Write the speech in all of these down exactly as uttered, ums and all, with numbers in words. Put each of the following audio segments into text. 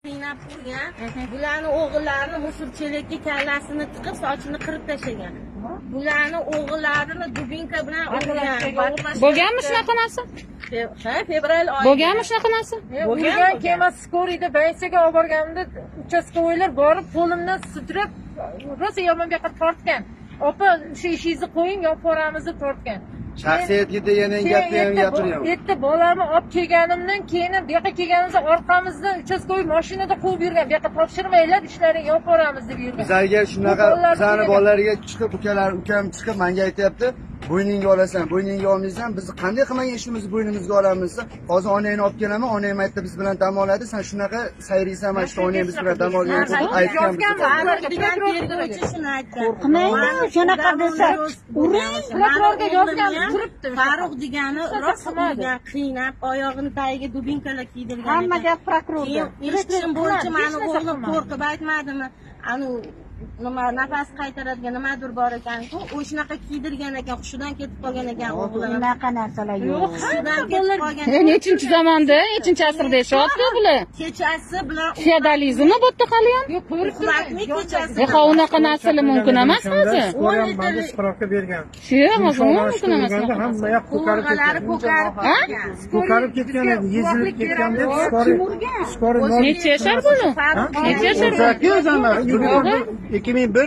Qiynab turgan, bularni o'g'illarini mushurchelakka kallasini tiqib, sochini qirib tashlagan. Bularni o'g'illarini dubinka bilan urgan. Bo'lganmi shunaqa narsa? Ha, fevral oyida. Bo'lganmi shunaqa narsa? Bo'lgan, keyin skoriyda bansiyaga olib borganimda uchastkovoylar borib, qo'limdan sudrab, rosa yomon bu yoqqa tortgan. Opa, shu ishingizni qo'ying, yopib boramiz deb tortgan. Shaxsiyatga deganing gapni ham gapiryapman. Erta bolamni olib kelganimdan keyin bu yoqqa kelganimizda orqamizdan uchastkovoy mashinada qo'yib yurgan. Bu yoqqa topshirmanglar, ishlaring yopib boramiz deb yurgan. Bizlarga shunaqa bizlarning bolalariga chiqib, ukalar, ukam chiqib menga aytayapti, bo'yningga olasan, bo'yningga olmaysan, biz qanday qilmagan ishimizni bo'ynimizga olamiz? Hozir onangni olib kelaman, onang aytdi biz bilan dam oladi, sen shunaqa sayriysan, mana shu onang biz bilan dam olgansan deb aytgan biz. degan tergovchi shuni aytgan. Qo'rqmaydi, shunaqa desa, uring, prokurorga yozgan turibdi. Farruh degani rost qilgan, qiynab, oyog'ini tagiga dubinkalar kiydirgan. hamma gap prokurorga. Eshitishim bo'yicha mani o'g'lim qo'rqib aytmadimi? Anu nima nafas qaytaradigan nimadir bor ekan-ku, o'shanaqa kiydirgan ekan, hushidan ketib qolgan ekan o'g'lim. Bunaqa narsalar yo'q. Hushidan ketib qolgan. E, nechinchi zamonda, nechinchi asrda yashayapti bular? Kechasi bilan Feodalizmmi bu yerda hali ham? Yo'q, uxlatmay kechasi. E, ha, unaqa narsalar mumkin emas hozir. Ko'rganman, spravka bergan. Shu hozir mumkin emas. Hamma yoq ko'karib O'g'illari ketgan. ko'karib ketgan. Ko'karib ketgan edi, yezilib ketgan deb skori. Skori Necha yashar buni? Necha yashar? ikki ming bir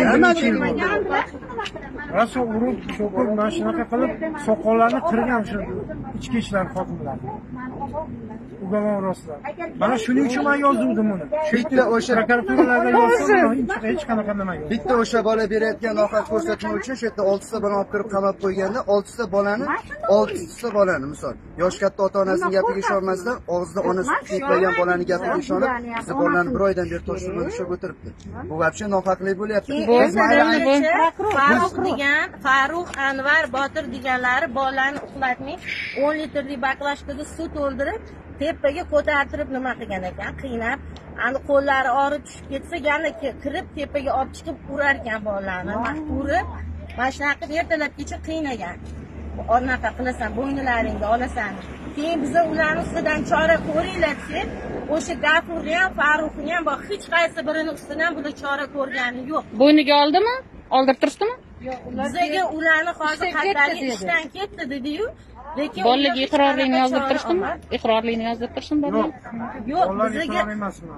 Raso urib, so'kib, mana shunaqa qilib, soqollarni qirgan shu ichki ishlar xodimlari. Ugamon rostlar. Mana shuning uchun men yozdim buni. Shu bitta o'sha prokuraturalarga yozdim, hech qanaqa nima yo'q. bitta o'sha bola berayotgan ovqat ko'rsatma uchun shu yerda oltita bolani olib kirib qamab qo'yganda, oltita bolani, oltita bolani misol, yosh katta ota-onasining gapiga ishonmasdan, og'zida onasi tutgan bolani gapiga ishonib, biz bolalarni bir oydan beri toshtirib ushlab o'tiribdi. Bu vobshe nohaqlik bo'lyapti. Farruh degan, Farruh Anvar Botir deganlari bolani uxlatmay o'n litrli baklashkaga suv to'ldirib, tepaga ko'tartirib nima qilgan ekan, qiynab, ani qo'llari og'rib tushib ketsa, yana kirib tepaga olib chiqib urar ekan bolalarni. Urib, mana shunaqa qilib ertalabgacha qiynagan. Onaqa qilasan, bo'ynilaringga olasan. Keyin biz ularni ustidan chora ko'ringlar deb, o'sha Gafurni ham, Farruhni ham, hech qaysi birini ustidan bular chora ko'rgani yo'q. Bo'yniga oldimi? Oldirib turishdimi? Bizga ularni hozir xatlari ishdan ketdi dedi-yu, lekin Bolaga iqrorlikni yozib turishdimi? Iqrorlikni yozib turishdimi bolaga? yo'q, Bolalar bizga emasmi?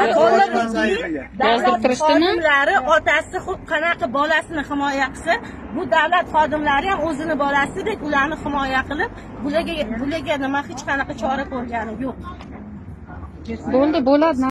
Yozib turishdimi? xodimlari otasi qanaqa bolasini himoya qilsa, bu davlat xodimlari ham o'zini bolasidek ularni himoya qilib, bularga bularga nima hech qanaqa chora ko'rgani yo'q. Bo'ldi, bo'ladi.